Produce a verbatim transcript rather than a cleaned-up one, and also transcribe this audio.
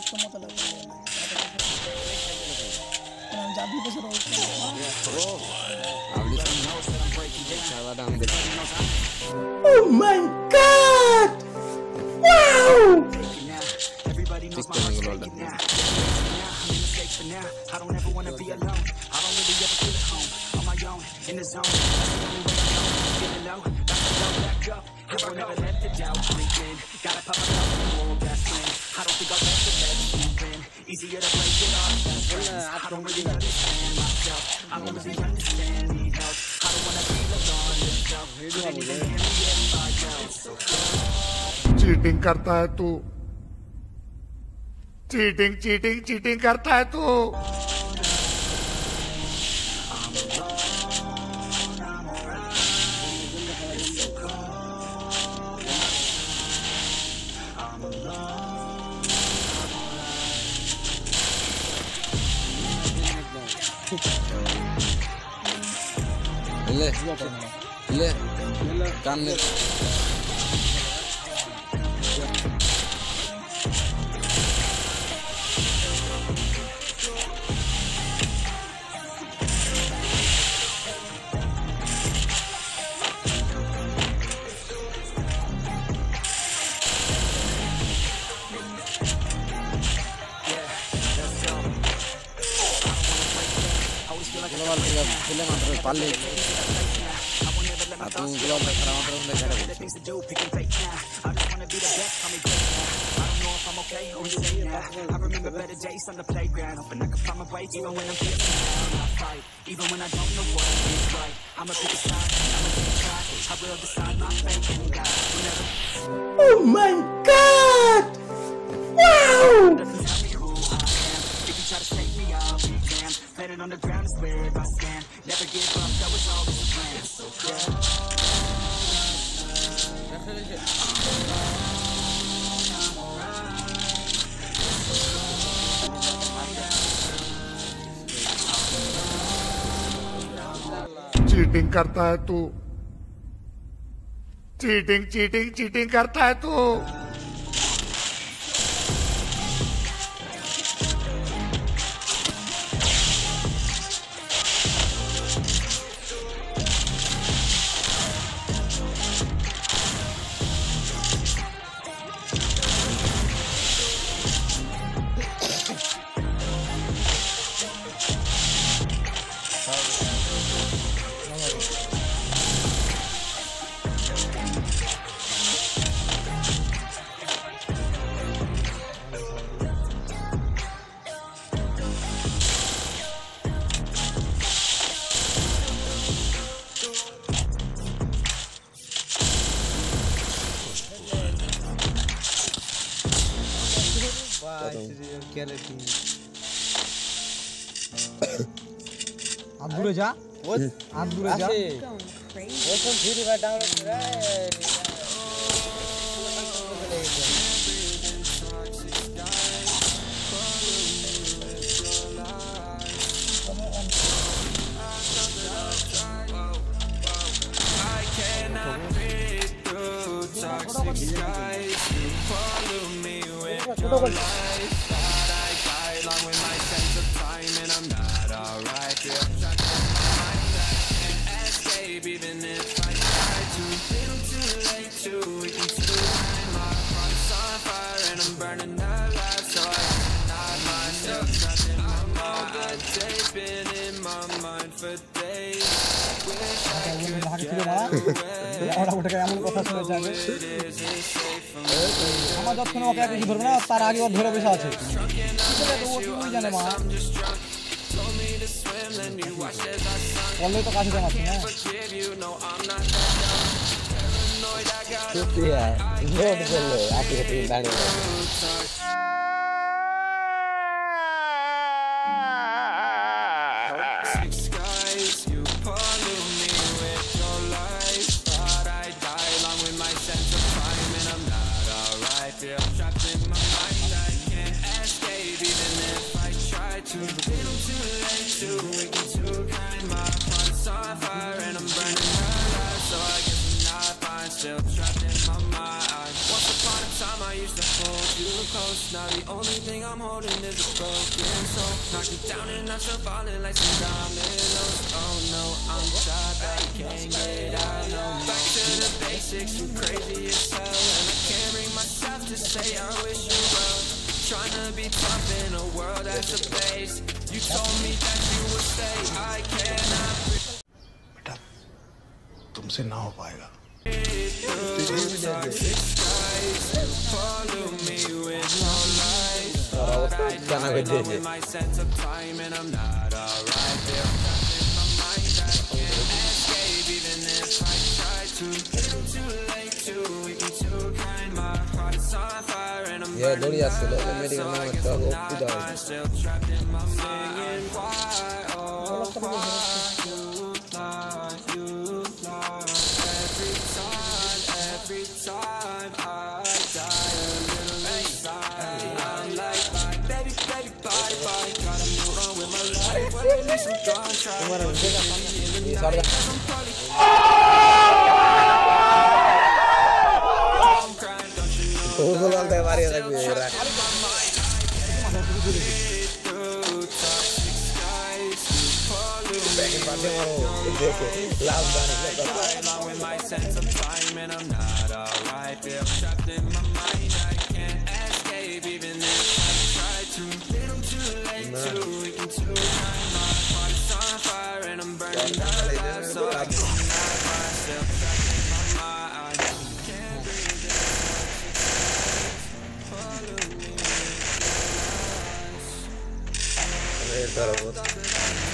ক্ষমতা লাগবে আমি জাদু বছর Oh my god! Wow! Everybody knows my heart's breaking now. I'm in the States for now. I don't ever wanna be alone. I don't really ever feel at home. On my own, in the zone. That's the only way I know. Feeling low, got to go back up. I won't ever let the doubt creep in. Gotta pop myself in the whole gas plan. I don't think I'll let the best sleep in. Easier to break it off fast friends. I don't really understand myself. I don't really understand, need help. I don't wanna be alone myself. Couldn't even hear me if I yelled. Cheating करता है तू cheating cheating cheating करता है तू ले ले कान ले film antara palle atau belum antara antara mereka ada I remember better days on the playground, hoping I could find my way even when I'm feeling down. I fight, even when I don't know what is right. I'ma pick a side, I'ma take a try. I will decide my fate and die. Whenever Oh my god! Wow! If you try to shake me, I'll be damned. Planet on the ground is where I stand. Never give up, that was always the plan. So cheating करता है तू cheating cheating cheating करता है तू Abdul Raja, what? Abdul Raja. What's on video right down I cannot breathe through toxic skies. You follow me with your lies. Thought I die along with my sense of time, and I'm not alright. Yeah. Even if I try to, little too late to eat too high. My front's on fire and I'm burning alive, so I cannot myself trapped in my mind. The day's been in my mind for days. Wish I could get away. It isn't safe for me. আমার যতক্ষণ ওকে কিছু ধরবে না তার আগে ওর ধরে বসে আছে জানে মা বললে তো কাছে দেখাচ্ছি না সত্যি আর নোট বললো আগে থেকে দাঁড়িয়ে Still trapped in my mind. Once upon a time I used to hold too close. Now the only thing I'm holding is a broken soul. Knock it down and I'm still falling like some dominoes. Oh no, I'm trapped, I can't get out no more. Back to the basics, you crazy as hell. And I can't bring myself to say I wish you well. Trying to be tough in a world that's a base. You told me that you would stay, I cannot. बेटा तुमसे ना हो पाएगा Follow me with no lies. Thought I know my sense of time and I'm not alright. Feel trapped in my mind, I can't escape even if I try to. Little too late, too weak and too kind. My heart is on fire and I'm ये burning दौड़ी आते out. लोग मेरी So गाना I में guess तो I'm OP not दाल fine, still trapped in my mind. Why, oh why you lie, you lie. Every time, every time I die a little inside. I'm like, bye, baby, baby, bye, bye. Gotta move on with my life. Well, at least I'm gonna try. तुम्हारा रुकेगा सामने ये सारे I'm probably I'm crying, don't you know? वो बोलता है हमारी अलग भी है Through toxic skies, you pollute बातें मारो देखे लाभ गाने के along with my sense of time and I'm not alright. Feel trapped in my mind, I can't escape even if I try to. Little too late, too weak and too kind. My heart is on fire and I'm burning alive. So I cannot myself trapped in my mind. Can't breathe in. Follow me. ये तरह